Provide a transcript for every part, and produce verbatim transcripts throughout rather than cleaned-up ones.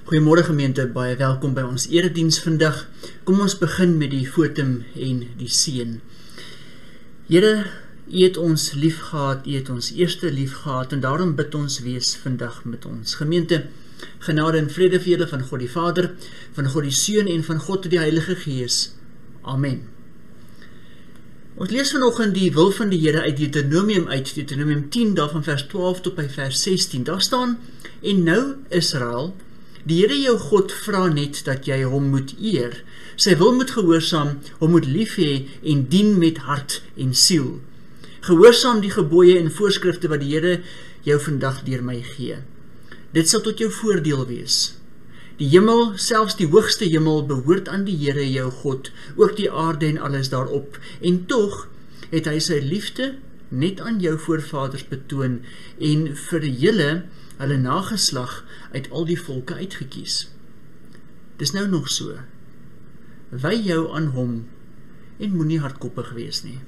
Goeiemôre gemeente, baie welkom by ons erediens vandag. Kom ons begin met die fotum en die seën. Here, U het ons lief gehad, U het ons eerste lief gehad, en daarom bid ons wees vandag met ons. Gemeente, genade en vrede vir julle van God die Vader, van God die Seun en van God die Heilige Gees. Amen. Ons lees vanoggend die wil van die Here uit Deuteronomium uit, Deuteronomium tien, daarvan vers twaalf tot by vers sestien. Daar staan, en nou Israel, die Here jou God vra net dat jy hom moet eer. Sy wil moet gehoorsaam, hom moet lief hê en dien met hart en siel. Gehoorsaam die gebooie en voorskrifte wat die Here jou vandag deur my gee. Dit sal tot jou voordeel wees. Die hemel, selfs die hoogste hemel, behoort aan die Here jou God, ook die aarde en alles daarop. En tog het hy sy liefde net aan jou voorvaders betoon en vir julle, hulle nageslag, uit al die volke uitgekies. Dis nou nog so. Wy jou aan hom en moenie hardkoppig wees nie.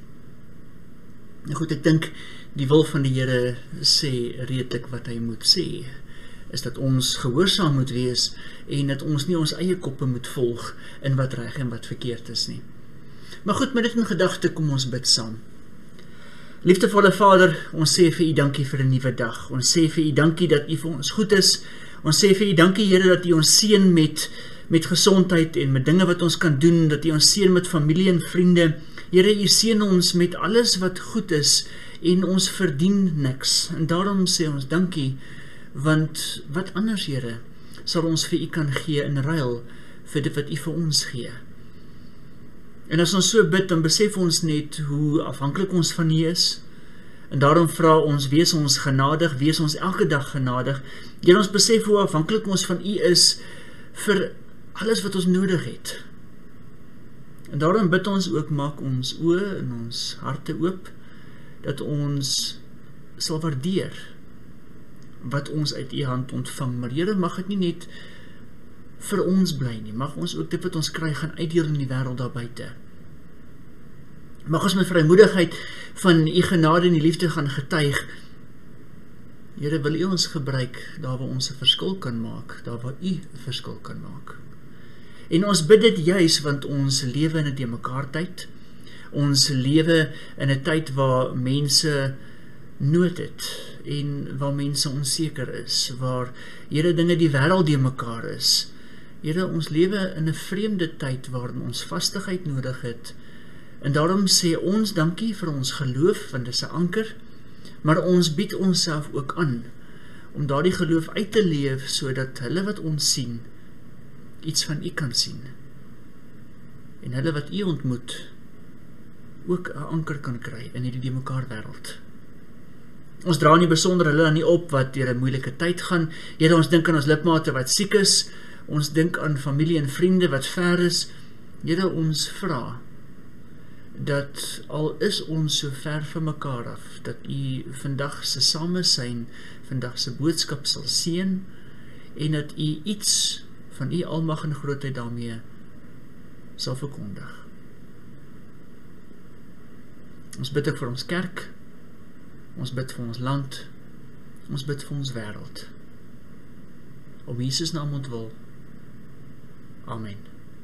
Nou goed, ek dink die wil van die Here sê redelik wat hy moet sê, is dat ons gehoorsaam moet wees en dat ons nie ons eie koppe moet volg in wat reg en wat verkeerd is nie. Maar goed, met dit in gedagte, kom ons bid saam. Liefdevolle Vader, ons sê vir U dankie vir 'n nuwe dag. Ons sê vir U dankie dat U vir ons goed is. Ons sê vir U dankie, Here, dat U ons seën met, met gesondheid en met dinge wat ons kan doen, dat U ons seën met familie en vriende. Here, U seën ons met alles wat goed is en ons verdien niks. En daarom sê ons dankie, want wat anders, Here, sal ons vir U kan gee in ruil vir dit wat U vir ons gee. En as ons so bid, dan besef ons net hoe afhanklik ons van U is. En daarom vra ons, wees ons genadig, wees ons elke dag genadig. Here, ons besef hoe afhanklik ons van U is vir alles wat ons nodig het. En daarom bid ons ook, maak ons oë en ons harte oop, dat ons sal waardeer wat ons uit U hand ontvang. Maar Here, mag dit nie net vir ons bly nie, mag ons ook dit wat ons kry gaan uitdeel in die wêreld daar buite. Mag ons met vrymoedigheid van U genade en die liefde gaan getuig. Here, wil U ons gebruik daar waar ons 'n verskil kan maak, daar waar U 'n verskil kan maak. En ons bid dit juis want ons lewe in 'n de mekaar tyd. Ons lewe in 'n tyd waar mense nood het en waar mense onseker is, waar Here dinge die wêreld de mekaar is. Here, ons lewe in 'n vreemde tyd waarin ons vastigheid nodig het. En daarom sê ons dankie vir ons geloof, want dit is 'n anker, maar ons bied onsself ook aan om daardie geloof uit te leef, sodat hulle wat ons sien, iets van U kan sien. En hulle wat U ontmoet, ook 'n anker kan kry in hierdie de mekaar wêreld. Ons dra nie besonder hulle nie op wat deur 'n moeilike tyd gaan. Here, ons dink aan ons lidmate wat siek is, ons dink aan familie en vriende wat ver is. Here, ons vra dat al is ons so ver van mekaar af, dat U vandag se samesyn, vandag se boodskap sal seën, en dat U iets van U almag en grootheid daarmee sal verkondig. Ons bid ook vir ons kerk, ons bid vir ons land, ons bid vir ons wêreld. Om Jesus naam ontwil. Amen.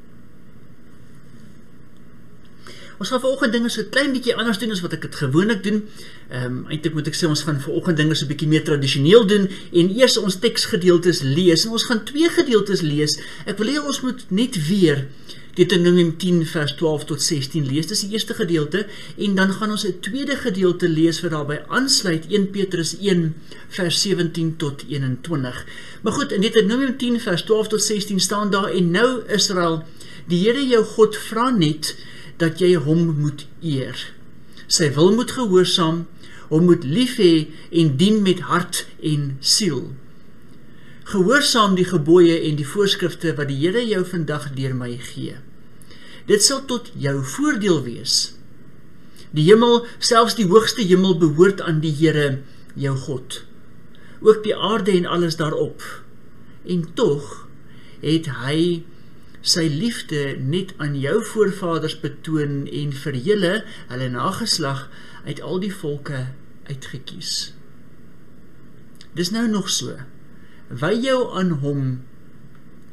Ons gaan vanoggend dinge so 'n klein bietjie anders doen as wat ek dit gewoonlik doen. Ehm um, eintlik moet ek sê ons gaan vanoggend dinge so 'n bietjie meer tradisioneel doen en eers ons teksgedeeltes lees. En ons gaan twee gedeeltes lees. Ek wil hê ons moet net weer Deuteronomium tien vers twaalf tot sestien lees. Dis die eerste gedeelte en dan gaan ons 'n tweede gedeelte lees wat daarbey aansluit, Eerste Petrus een vers sewentien tot eenentwintig. Maar goed, in Deuteronomium tien vers twaalf tot sestien staan daar, en nou Israel, die Here jou God vra net dat jy hom moet eer. Sy wil moet gehoorsaam, hom moet lief hê en dien met hart en siel. Gehoorsaam die gebooie en die voorskrifte wat die Here jou vandag deur my gee. Dit sal tot jou voordeel wees. Die hemel, selfs die hoogste hemel, behoort aan die Here jou God, ook die aarde en alles daarop. En tog het hy sy liefde net aan jou voorvaders betoon en vir julle, hulle nageslag, uit al die volke uitgekies. Dis nou nog so. Wy jou aan hom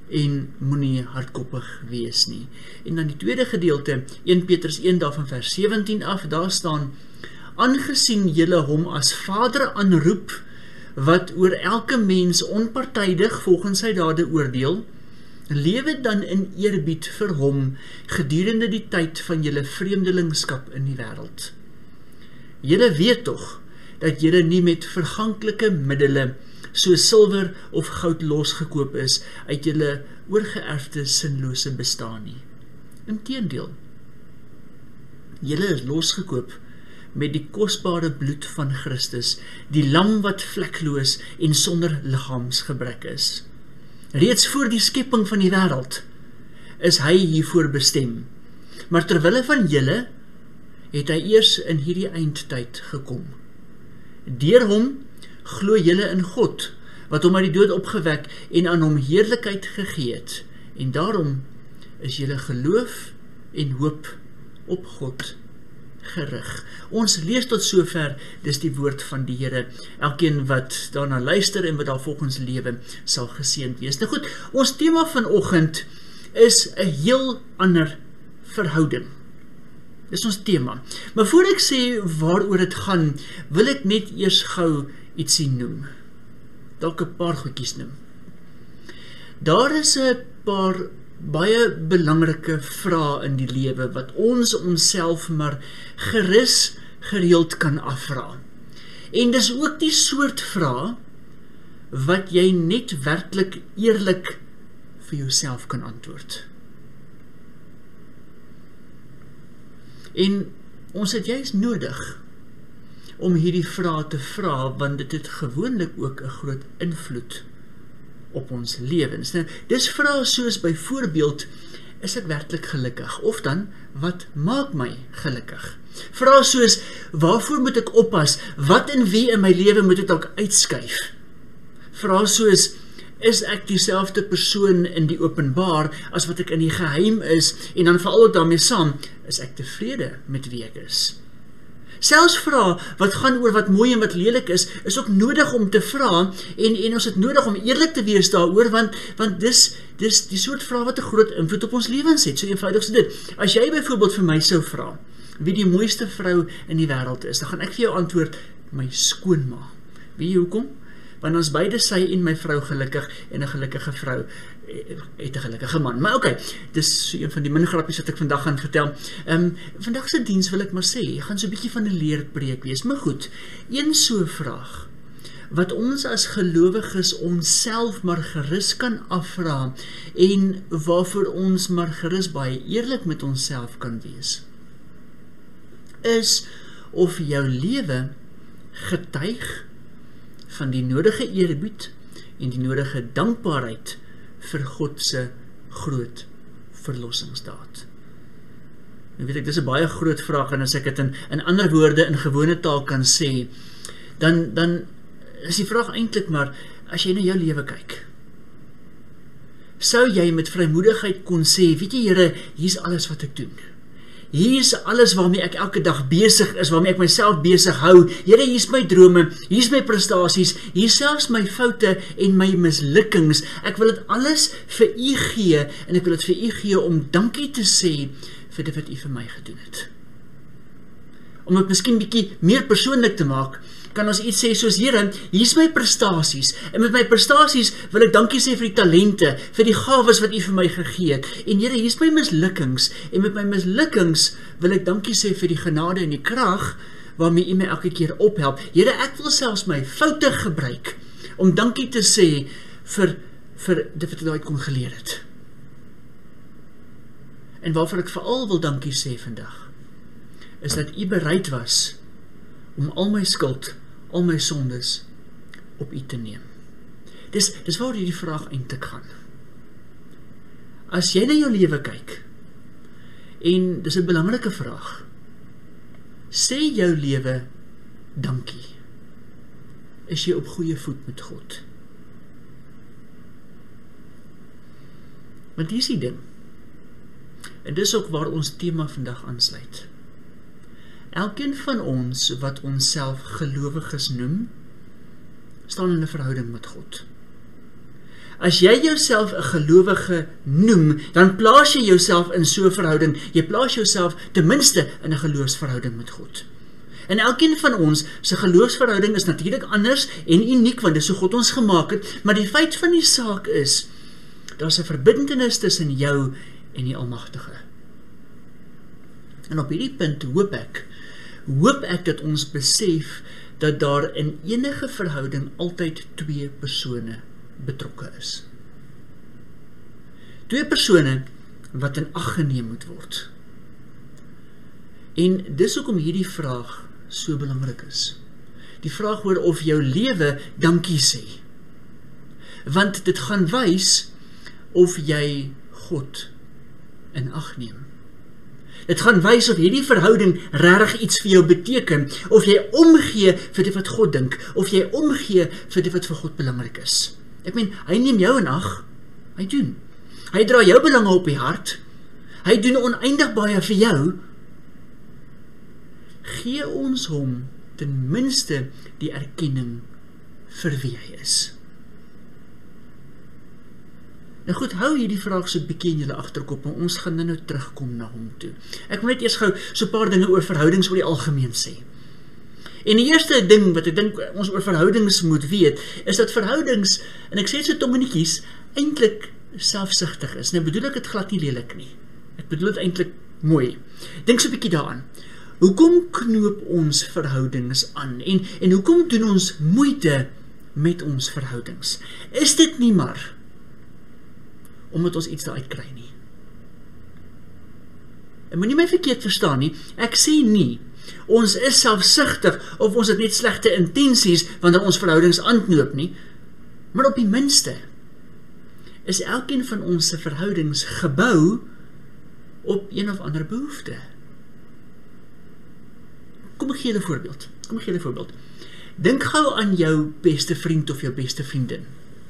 en moenie hardkoppig wees nie. En dan die tweede gedeelte, Eerste Petrus een daarvan vers sewentien af, daar staan, aangesien julle hom as Vader aanroep, wat oor elke mens onpartydig volgens sy dade oordeel, lewe dan in eerbied vir hom gedurende die tyd van julle vreemdelingskap in die wêreld. Julle weet tog dat julle nie met verganklike middele so silwer of goud losgekoop is uit julle oorgeërfde sinlose bestaan nie. Inteendeel, julle is losgekoop met die kosbare bloed van Christus, die lam wat vlekloos en sonder liggaamsgebrek is. Reeds voor die skepping van die wêreld is hy hiervoor bestem, maar terwille van julle het hy eers in hierdie eindtyd gekom. Deur hom glo julle in God, wat hom uit die dood opgewek en aan hom heerlikheid gegee het, en daarom is julle geloof en hoop op God gerig. Ons lees tot sover, dis die woord van die Here. Elkeen wat daarna luister en wat daar volgens lewe, sal geseënd wees. Nou goed, ons tema vanoggend is 'n heel ander verhouding. Dis ons tema. Maar voor ek sê waaroor dit gaan, wil ek net eers gou ietsie noem. Dalk 'n paar goedjies noem. Daar is 'n paar baie belangrike vrae in die lewe wat ons onsself maar gerus gereeld kan afvra. En dis ook die soort vrae wat jy net werklik eerlik vir jouself kan antwoord. En ons het juist nodig om hierdie vrae te vra, want dit het gewoonlik ook 'n groot invloed op ons lewens. Nou, dis vrae soos byvoorbeeld, is ek werklik gelukkig? Of dan, wat maak my gelukkig? Vrae soos, waarvoor moet ek oppas? Wat en wie in my lewe moet ek dalk uitskuif? Vrae soos, is ek dieselfde persoon in die openbaar as wat ek in die geheim is? En dan veral ook daarmee saam, is ek tevrede met wie ek is? Selfs vrae wat gaan oor wat mooi en wat lelik is, is ook nodig om te vra, en, en ons het nodig om eerlik te wees daaroor, want, want dis, dis die soort vrae wat 'n groot invloed op ons lewens het, so eenvoudig so dit. As jy byvoorbeeld vir my sou vra, wie die mooiste vrou in die wêreld is, dan gaan ek vir jou antwoord, my skoonma. Weet jy hoekom? Want ons beide sy en my vrou gelukkig, en 'n gelukkige vrou het 'n gelukkige man. Maar oké, okay, dis so een van die min grappies wat ek vandag gaan vertel. Um, vandag se diens wil ek maar sê, gaan so 'n bietjie van 'n leerpreek wees. Maar goed, een so vraag, wat ons as gelowiges onsself maar gerus kan afvra, en waarvoor ons maar gerus baie eerlik met onsself kan wees, is of jou lewe getuig van die nodige eerbied en die nodige dankbaarheid vir God se groot verlossingsdaad. Nou weet ek, dis 'n baie groot vraag, en as ek dit in, in ander woorde in gewone taal kan sê, dan, dan is die vraag eintlik maar, as jy na jou lewe kyk, sou jy met vrymoedigheid kon sê, weet jy Here, hier's alles wat ek doen. Hier is alles waarmee ek elke dag besig is, waarmee ek myself besig hou. Here, hier is my drome, hier is my prestasies, hier is selfs my foute en my mislukkings. Ek wil dit alles vir U gee, en ek wil dit vir U gee om dankie te sê vir dit wat U vir my gedoen het. Om dit miskien bietjie meer persoonlik te maak, kan ons iets sê soos, Here, hier is my prestasies, en met my prestasies wil ek dankie sê vir die talente, vir die gawes wat U vir my gegee het, en Here, hier is my mislukkings, en met my mislukkings wil ek dankie sê vir die genade en die krag, waarmee U my elke keer ophelp. Here, ek wil selfs my foute gebruik, om dankie te sê vir, vir dit wat ek daaruit kon geleer het. En waarvoor ek veral wil dankie sê vandag, is dat U bereid was om al my skuld, al my sondes op U te neem. Dis, dis waar die vraag eintlik gaan. As jy na jou lewe kyk, en dis 'n belangrike vraag, sê jou lewe dankie? Is jy op goeie voet met God? Want hier is die ding, en dis ook waar ons tema vandag aansluit. Elkeen van ons wat ons self gelowiges noem, staan in 'n verhouding met God. As jy jouself 'n gelowige noem, dan plaas jy jouself in so 'n verhouding. Jy plaas jouself ten minste in 'n geloofsverhouding met God. En elkeen van ons se geloofsverhouding is natuurlik anders en uniek, want dis hoe God ons gemaak het, maar die feit van die saak is, daar's 'n verbintenis tussen jou en die Almagtige. En op hierdie punt hoop ek, hoop ek dat ons besef dat daar in enige verhouding altyd twee persone betrokke is. Twee persone wat in ag geneem moet word. En dis hoekom hierdie vraag so belangrik is. Die vraag oor of jou lewe dankie sê. Want dit gaan wys of jy God in ag neem. Dit gaan wys of hierdie verhouding regtig iets vir jou beteken, of jy omgee vir dit wat God dink, of jy omgee vir dit wat vir God belangrik is. Ek meen, hy neem jou in ag, hy doen. Hy dra jou belange op die hart, hy doen oneindig baie vir jou. Gee ons hom ten minste die erkenning vir wie hy is. Nou goed, hou hierdie vraag so 'n bietjie in julle agterkop, en ons gaan nou terugkom na hom toe. Ek wil net eers gou so 'n paar dinge oor verhoudings oor die algemeen sê. En die eerste ding wat ek dink ons oor verhoudings moet weet, is dat verhoudings, en ek sê dit so tongenietjies, eintlik selfsugtig is. Nou bedoel ek dit glad nie lelik nie. Ek bedoel dit eintlik mooi. Dink so 'n bietjie daaraan. Hoekom knoop ons verhoudings aan? En, en hoekom doen ons moeite met ons verhoudings? Is dit nie maar omdat ons iets daaruit kry nie? En moenie my verkeerd verstaan nie, ek sê nie, ons is selfsugtig of ons het net slegte intensies wanneer ons verhoudings aanknoop nie, maar op die minste is elkeen van ons se verhoudings gebou op een of ander behoefte. Kom ek gee julle 'n voorbeeld. Kom ek gee julle 'n voorbeeld. Dink gou aan jou beste vriend of jou beste vriendin.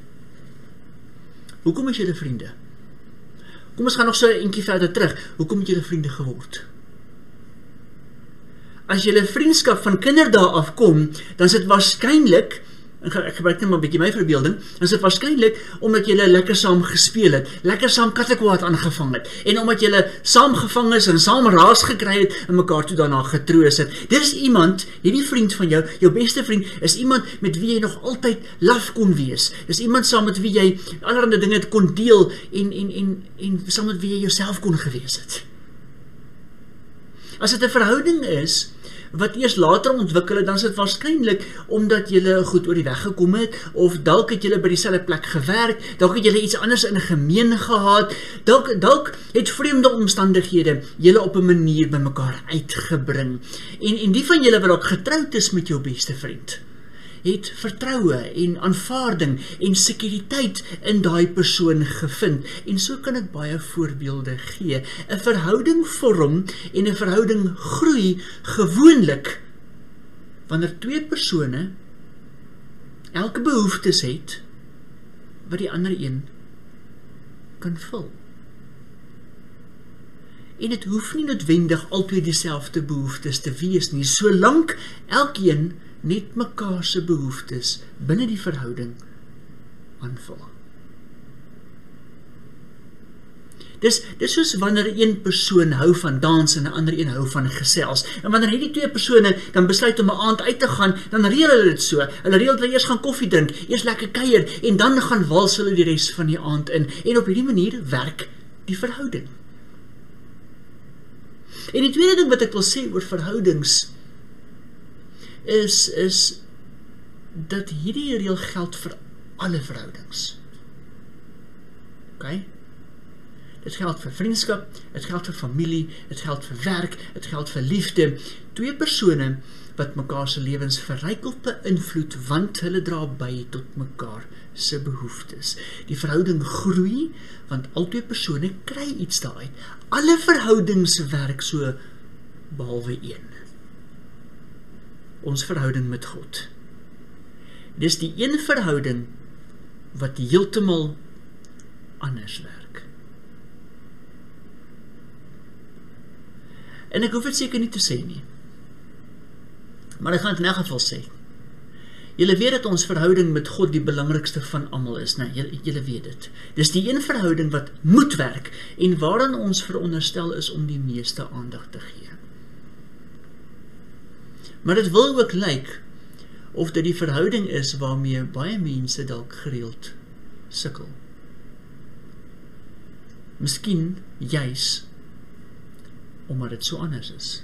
Hoekom is julle vriende? Kom ons gaan nog so 'n entjie verder terug. Hoekom het julle vriende geword? As julle vriendskap van kinderdae af kom, dan is dit waarskynlik, ek gebruik net maar 'n bietjie my verbeelding, dan is dit waarskynlik omdat julle lekker saam gespeel het, lekker saam kattekwaad aangevang het, en omdat julle saam gevang is en saam raas gekry het en mekaar toe daarna getroos het. Dis iemand, hierdie vriend van jou, jou beste vriend, is iemand met wie jy nog altyd laf kon wees. Dis iemand saam met wie jy allerlei dinge kon deel en, en, en, en saam met wie jy jouself kon gewees het. As dit 'n verhouding is wat eers later ontwikkel het, dan is dit waarskynlik omdat julle goed oor die weg gekom het, of dalk het julle by dieselfde plek gewerk, dalk het julle iets anders in gemeen gehad, dalk, dalk het vreemde omstandighede julle op 'n manier by mekaar uitgebring. En, en die van julle wat ook getroud is met jou beste vriend, het vertroue en aanvaarding en sekuriteit in daai persoon gevind. En so kan ek baie voorbeelde gee. 'n Verhouding vorm en 'n verhouding groei gewoonlik wanneer twee persone elke behoeftes het wat die ander een kan vul. En dit hoef nie noodwendig altyd dieselfde behoeftes te wees nie, solank elkeen net mekaar se behoeftes binne die verhouding aanvul. Dis, dis soos wanneer een persoon hou van dans en 'n ander een hou van gesels. En wanneer hierdie twee persone dan besluit om 'n aand uit te gaan, dan reël hulle dit so. Hulle reël dat hulle eers gaan koffie drink, eers lekker kuier, en dan gaan wals hulle die res van die aand in. En op hierdie manier werk die verhouding. En die tweede ding wat ek wil sê oor verhoudings, is, is dat hierdie reël geld vir alle verhoudings. Ok? Dit geld vir vriendskap, dit geld vir familie, dit geld vir werk, dit geld vir liefde. Twee persone wat mekaar se lewens verryk of beïnvloed, want hulle dra by tot mekaar se behoeftes. Die verhouding groei, want al twee persone kry iets daaruit. Alle verhoudings werk so, behalwe een. Ons verhouding met God. Dis die een verhouding wat heeltemal anders werk. En ek hoef dit seker nie te sê nie, maar ek gaan het in elk geval sê. Julle weet dat ons verhouding met God die belangrikste van almal is, nee, julle, julle weet dit. Dis die een verhouding wat moet werk, en waaraan ons veronderstel is om die meeste aandag te gee. Maar dit wil ook lyk, of dit die verhouding is waarmee baie mense dalk gereeld sukkel. Miskien juis omdat dit so anders is.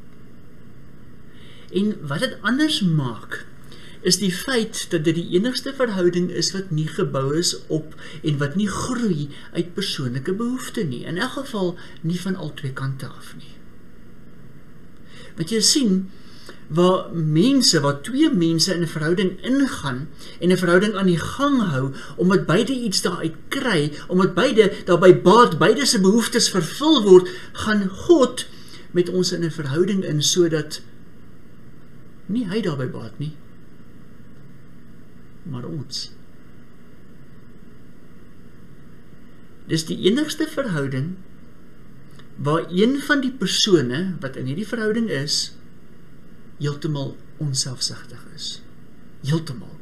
En wat dit anders maak, is die feit dat dit die enigste verhouding is wat nie gebou is op en wat nie groei uit persoonlike behoefte nie. In elk geval nie van al twee kante af nie. Want jy sien, waar mense, waar twee mense in 'n verhouding ingaan en 'n verhouding aan die gang hou, omdat beide iets daaruit kry, omdat beide daarby baat, beide se behoeftes vervul word, gaan God met ons in 'n verhouding in, sodat nie hy daarby baat nie, maar ons. Dis die enigste verhouding waar een van die persone wat in hierdie verhouding is, heeltemal onselfsugtig is. Heeltemal.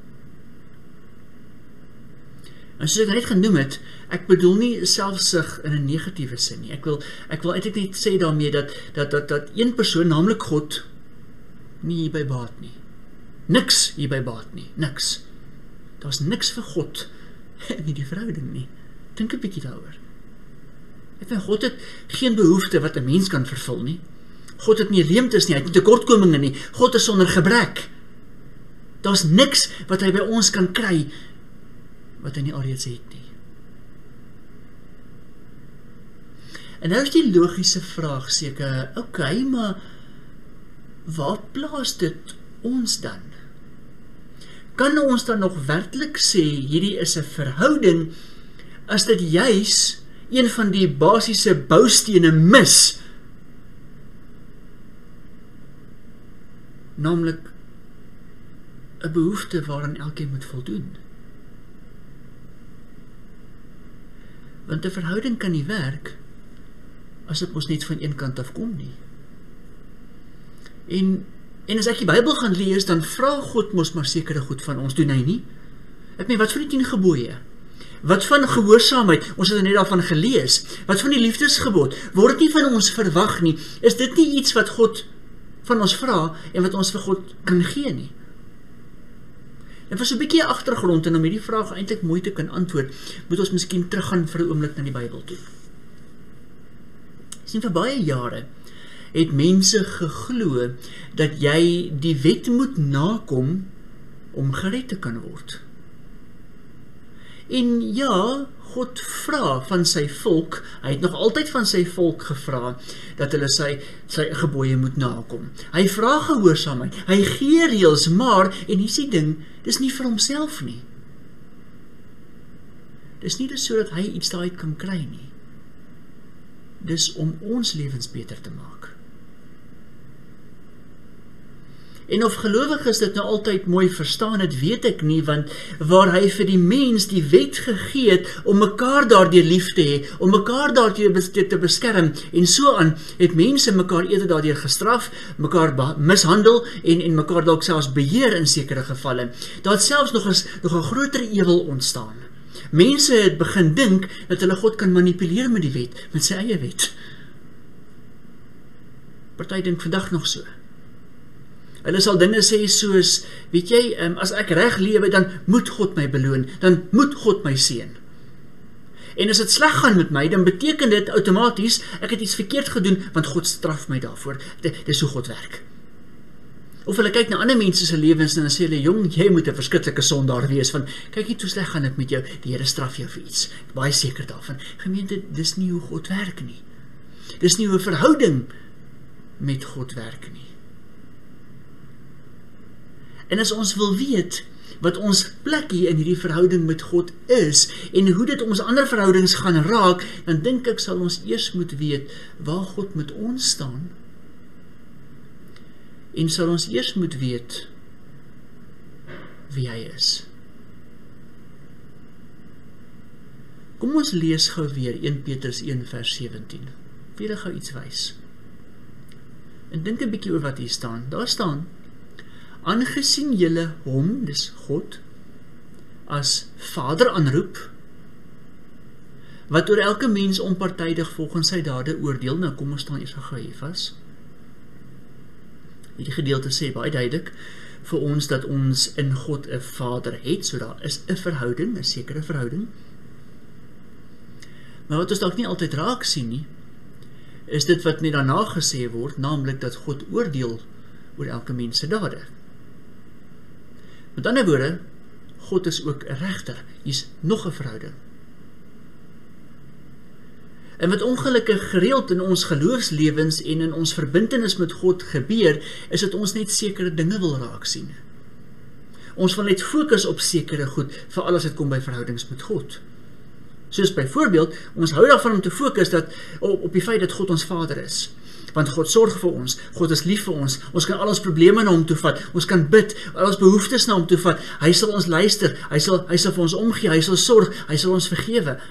En soos ek net genoem het, ek bedoel nie selfsug in 'n negatiewe sin nie. Ek wil, ek wil eintlik net sê daarmee dat, dat, dat, dat een persoon, naamlik God, nie hierby baat nie. Niks hierby baat nie. Niks. Daar's niks vir God in die verhouding nie. Dink 'n bietjie daaroor. Ek vind, God het geen behoefte wat 'n mens kan vervul nie. God het nie leemtes nie, hy het nie tekortkominge nie. God is sonder gebrek. Daar's niks wat hy by ons kan kry wat hy nie alreeds het nie. En nou is die logiese vraag seker, oké, okay, maar waar plaas dit ons dan? Kan ons dan nog werklik sê, hierdie is 'n verhouding, as dit juis een van die basiese boustene mis, naamlik 'n behoefte waaraan elkeen moet voldoen? Want 'n verhouding kan nie werk as dit mos net van een kant af kom nie. En, en as ek die Bybel gaan lees, dan vra God mos maar sekere goed van ons, doen hy nie? Ek meen, wat van die tien gebooie? Wat van gehoorsaamheid? Ons het er net daarvan gelees. Wat van die liefdesgebod? Word dit nie van ons verwag nie? Is dit nie iets wat God van ons vra en wat ons vir God kan gee nie? En vir so 'n bietjie agtergrond, en om hierdie vraag eintlik mooi te kan antwoord, moet ons miskien teruggaan vir 'n oomblik na die Bybel toe. Sien, vir baie jare het mense geglo dat jy die wet moet nakom om gered te kan word. En ja, God vra van sy volk, hy het nog altyd van sy volk gevra, dat hulle sy, sy gebooie moet nakom. Hy vra gehoorsaamheid, hy gee reëls, maar, en hier is die ding, dis nie vir homself nie. Dis nie dus so dat hy iets daaruit kan kry nie. Dis om ons lewens beter te maak. En of gelowiges dit nou altyd mooi verstaan, het weet ek nie, want waar hy vir die mens die wet gegee het om mekaar daardeur lief te hê, om mekaar daardeur te beskerm, en so aan, het mense mekaar eerder daardeur gestraf, mekaar mishandel, en, en mekaar dalk selfs beheer in sekere gevalle. Daar het selfs nog, eens, nog 'n groter ewel ontstaan. Mense het begin dink dat hulle God kan manipuleer met die wet, met sy eie wet. Party dink vandag nog so. Hulle sal dinge sê soos, weet jy, as ek reg lewe, dan moet God my beloon, dan moet God my seën. En as dit sleg gaan met my, dan beteken dit outomaties, ek het iets verkeerd gedoen, want God straf my daarvoor. Dit is hoe God werk. Of hulle kyk na ander mense se lewens en dan sê hulle, jong, jy moet 'n verskriklike sondaar wees, van, kyk nie hoe sleg gaan dit met jou, die Here straf jou vir iets. Baie seker daarvan. Gemeente, dis nie hoe God werk nie. Dis nie hoe 'n verhouding met God werk nie. En as ons wil weet wat ons plek hier in hierdie verhouding met God is, en hoe dit ons ander verhoudings gaan raak, dan dink ek sal ons eers moet weet waar God met ons staan. En sal ons eers moet weet wie hy is. Kom ons lees gou weer Eerste Petrus een vers sewentien. Wil julle gou iets wys? En dink 'n bietjie oor wat hier staan. Daar staan: aangesien julle hom, dis God, as Vader aanroep, wat oor elke mens onpartydig volgens sy dade oordeel. Nou kom ons staan eers gou vas. Hierdie gedeelte sê baie duidelik vir ons dat ons in God 'n Vader het, so daar is 'n verhouding, 'n sekere verhouding. Maar wat ons dalk nie altyd raak sien nie, is dit wat net daarna gesê word, naamlik dat God oordeel oor elke mens se dade. Met ander woorde, God is ook 'n regter. Hier's nog 'n verhouding. En wat ongelukkig gereeld in ons geloofslewens en in ons verbintenis met God gebeur, is dat ons net sekere dinge wil raak sien. Ons wil net fokus op sekere goed, veral as dit kom by verhoudings met God. Soos byvoorbeeld, ons hou daarvan om te fokus dat, op, op die feit dat God ons Vader is. Want God sorg vir ons, God is lief vir ons, ons kan al ons probleme na hom toe vat, ons kan bid, al ons behoeftes na hom toe vat, hy sal ons luister, hy sal, hy sal vir ons omgee, hy sal sorg, hy sal ons vergewe.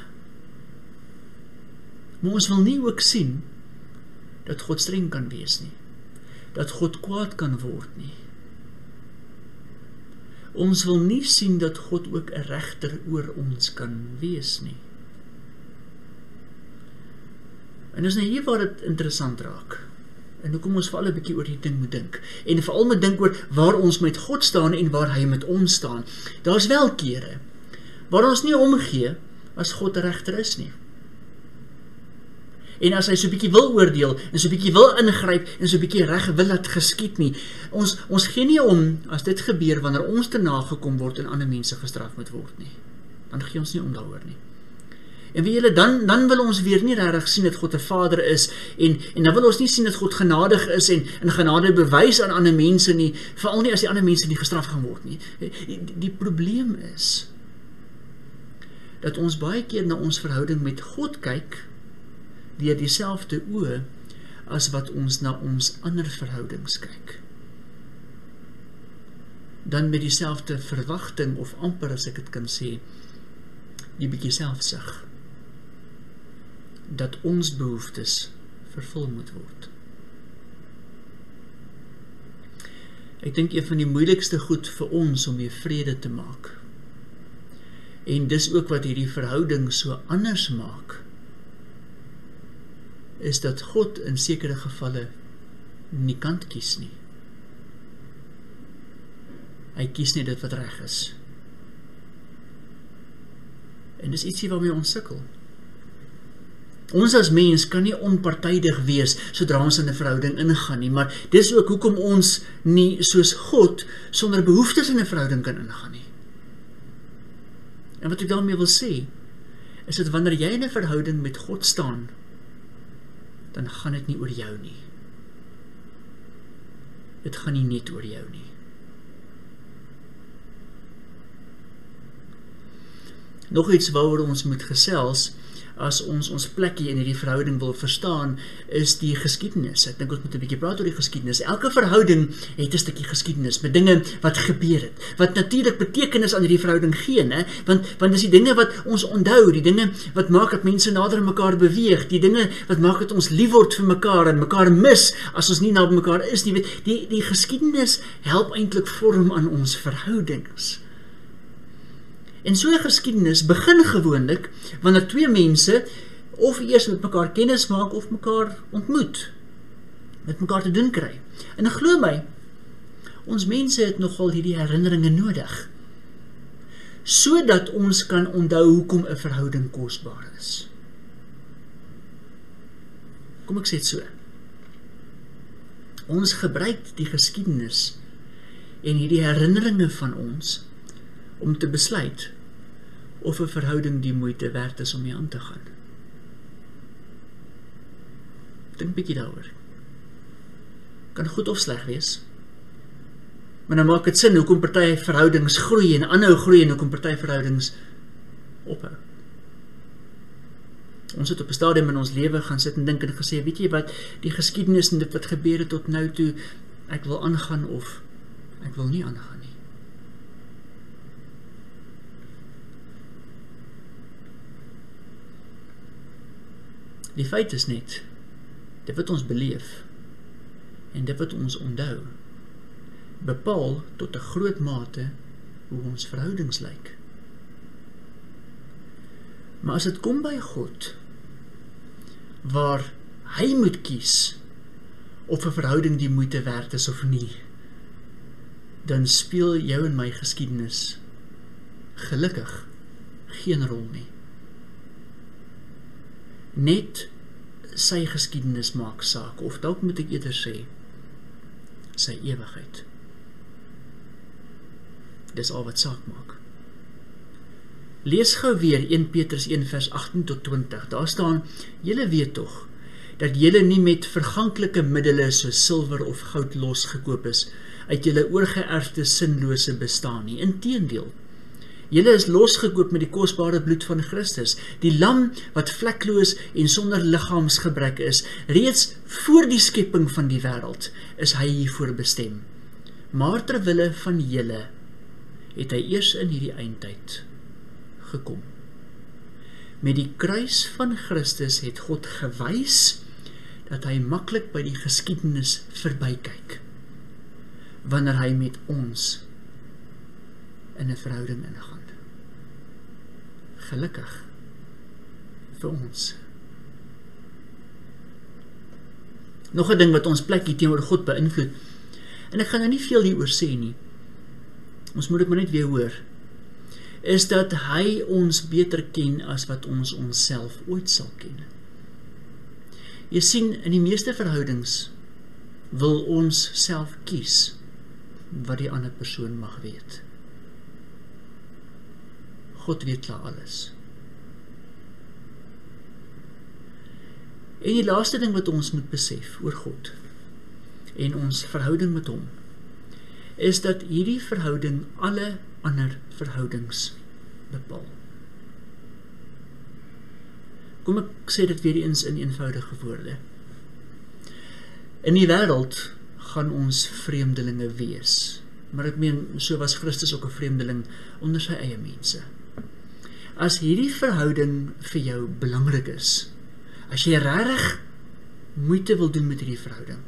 Maar ons wil nie ook sien dat God streng kan wees nie, dat God kwaad kan word nie. Ons wil nie sien dat God ook 'n regter oor ons kan wees nie. En dis nou hier waar dit interessant raak. En nou kom ons vir al 'n bietjie oor die ding moet dink. En veral moet dink oor waar ons met God staan en waar hy met ons staan. Daar's wel kere waar ons nie omgee as God 'n regter is nie. En as hy so 'n bietjie wil oordeel, en so 'n bietjie wil ingryp, en so 'n bietjie reg wil laat geskied nie. Ons, ons gee nie om as dit gebeur, wanneer ons te nagekom word en ander mense gestraf moet word nie. Dan gee ons nie om daaroor nie. En weet julle, dan, dan wil ons weer nie regtig sien dat God 'n Vader is, en, en dan wil ons nie sien dat God genadig is, en, en genade bewys aan ander mense nie, veral nie as die ander mense nie gestraf gaan word nie. Die, die probleem is, dat ons baie keer na ons verhouding met God kyk, deur dieselfde oë as wat ons na ons ander verhoudings kyk. Dan met dieselfde verwagting, of amper as ek dit kan sê, die bietjie selfsug, dat ons behoeftes vervul moet word. Ek dink een van die moeilikste goed vir ons om mee vrede te maak, en dis ook wat hierdie verhouding so anders maak, is dat God in sekere gevalle nie kant kies nie. Hy kies nie dit wat reg is. En dis ietsie waarmee ons sukkel. Ons as mens kan nie onpartydig wees sodra ons in 'n verhouding ingaan nie, maar dis ook hoekom ons nie soos God sonder behoeftes in 'n verhouding kan ingaan nie. En wat ek daarmee wil sê, is dat wanneer jy in 'n verhouding met God staan, dan gaan dit nie oor jou nie. Dit gaan nie net oor jou nie. Nog iets waaroor ons moet gesels, as ons ons plekkie in hierdie verhouding wil verstaan, is die geskiedenis. Ek dink ons moet 'n bietjie praat oor die geskiedenis. Elke verhouding het 'n stukkie geskiedenis, met dinge wat gebeur het, wat natuurlik betekenis aan hierdie verhouding gee, né? Want, want dis die dinge wat ons onthou, die dinge wat maak dat mense nader aan mekaar beweeg, die dinge wat maak dat ons lief word vir mekaar, en mekaar mis, as ons nie naby mekaar is nie. Die, die geskiedenis help eintlik vorm aan ons verhoudings. En so 'n geskiedenis begin gewoonlik wanneer twee mense of eers met mekaar kennis maak of mekaar ontmoet, met mekaar te doen kry. En glo my, ons mense het nogal hierdie herinneringe nodig, sodat ons kan onthou hoekom 'n verhouding kosbaar is. Kom ek sê dit so. Ons gebruik die geskiedenis en hierdie herinneringe van ons om te besluit of 'n verhouding die moeite werd is om mee aan te gaan. Dink bietjie daaroor. Kan goed of sleg wees, maar dan maak dit sin hoekom party verhoudings groei en aanhou groei en hoekom party verhoudings ophou. Ons het op 'n stadium in ons lewe gaan sit en dink en gesê, weet jy wat, die geskiedenis en dit wat gebeur het tot nou toe, ek wil aangaan of ek wil nie aangaan nie. Die feit is net, dit wat ons beleef, en dit wat ons onthou, bepaal tot 'n groot mate hoe ons verhoudings lyk. Maar as dit kom by God, waar hy moet kies of 'n verhouding die moeite werd is of nie, dan speel jou en my geskiedenis gelukkig geen rol nie. Net sy geskiedenis maak saak, of dalk moet ek eerder sê, sy ewigheid. Dis al wat saak maak. Lees gou weer Eerste Petrus een vers agttien tot twintig, daar staan, julle weet tog, dat julle nie met verganklike middele soos silwer of goud losgekoop is, uit julle oorgeërfde sinlose bestaan nie. Inteendeel, julle is losgekoop met die kosbare bloed van Christus, die lam wat vlekloos en sonder liggaamsgebrek is. Reeds voor die skepping van die wêreld is hy hiervoor bestem. Maar terwille van julle het hy eers in hierdie eindtyd gekom. Met die kruis van Christus het God gewys dat hy maklik by die geskiedenis verbykyk, wanneer hy met ons in 'n verhouding ingaan. Gelukkig vir ons. Nog 'n ding wat ons plek hier teenoor God beïnvloed, en ek gaan nou nie veel hieroor sê nie, ons moet dit maar net weer hoor, is dat hy ons beter ken as wat ons onsself ooit sal ken. Jy sien, in die meeste verhoudings wil ons self kies wat die ander persoon mag weet. God weet klaar alles. En die laaste ding wat ons moet besef oor God en ons verhouding met hom, is dat hierdie verhouding alle ander verhoudings bepaal. Kom ek sê dit weer eens in eenvoudige woorde. In die wêreld gaan ons vreemdelinge wees, maar ek meen, so was Christus ook 'n vreemdeling onder sy eie mense. As hierdie verhouding vir jou belangrik is, as jy regtig moeite wil doen met hierdie verhouding,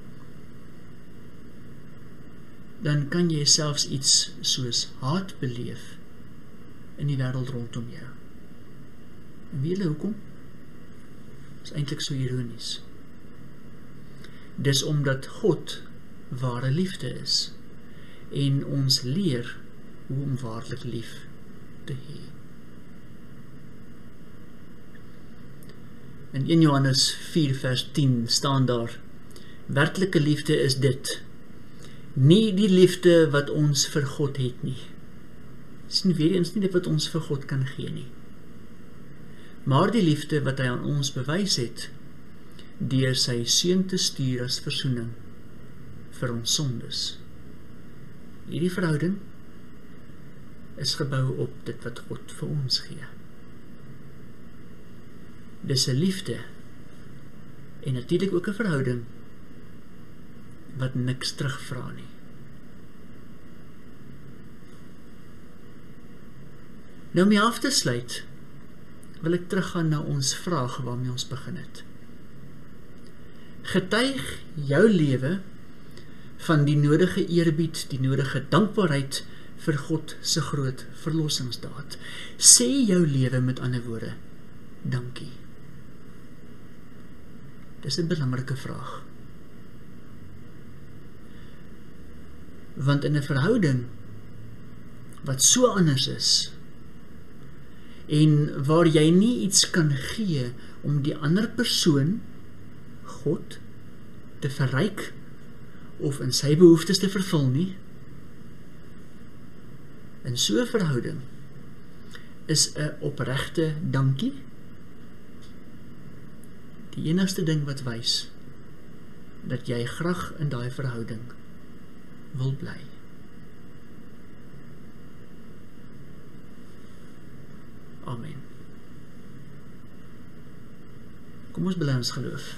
dan kan jy selfs iets soos haat beleef in die wêreld rondom jou. En weet julle hoekom? Dit is eintlik so ironies. Dis omdat God ware liefde is en ons leer hoe om waarlik lief te hê. In Eerste Johannes vier vers tien staan daar, werklike liefde is dit, nie die liefde wat ons vir God het nie. Sien weer eens nie dit wat ons vir God kan gee nie, maar die liefde wat hy aan ons bewys het, deur sy seun te stuur as versoening vir ons sondes. Hierdie verhouding is gebou op dit wat God vir ons gee. Dis 'n liefde en natuurlik ook 'n verhouding wat niks terugvra nie. Nou om af te sluit, wil ek teruggaan na ons vraag waarmee ons begin het. Getuig jou lewe van die nodige eerbied, die nodige dankbaarheid vir God se groot verlossingsdaad. Sê jou lewe met ander woorde, dankie. Dis 'n belangrike vraag. Want in 'n verhouding wat so anders is, en waar jy nie iets kan gee om die ander persoon, God, te verryk of in sy behoeftes te vervul nie, in so 'n verhouding is 'n opregte dankie die enigste ding wat wys dat jy graag in daai verhouding wil bly. Amen. Kom ons bely ons geloof.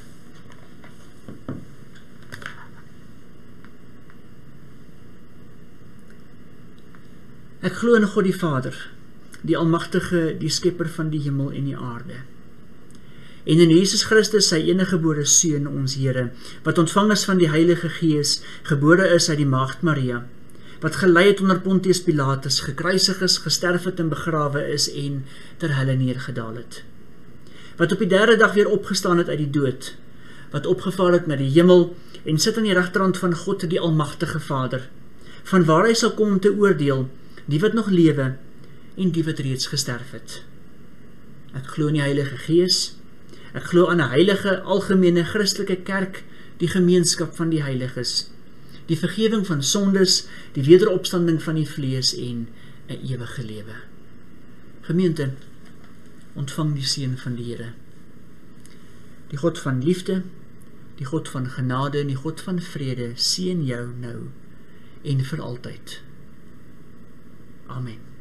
Ek glo in God die Vader, die Almagtige, die Skepper van die hemel en die aarde. En in Jesus Christus, sy eniggebore Seun, ons Here, wat ontvang is van die Heilige Gees, gebore is uit die Maagd Maria, wat gelei het onder Pontius Pilatus, gekruisig is, gesterf het en begrawe is en ter helle neergedaal het. Wat op die derde dag weer opgestaan het uit die dood, wat opgevaar het na die hemel en sit aan die regterhand van God, die almagtige Vader, van waar hy sal kom om te oordeel, die wat nog lewe en die wat reeds gesterf het. Ek glo in die Heilige Gees, ek glo aan 'n heilige, algemene, Christelike kerk, die gemeenskap van die heiliges, die vergewing van sondes, die wederopstanding van die vlees en 'n ewige lewe. Gemeente, ontvang die seën van die Here. Die God van liefde, die God van genade en die God van vrede seën jou nou en vir altyd. Amen.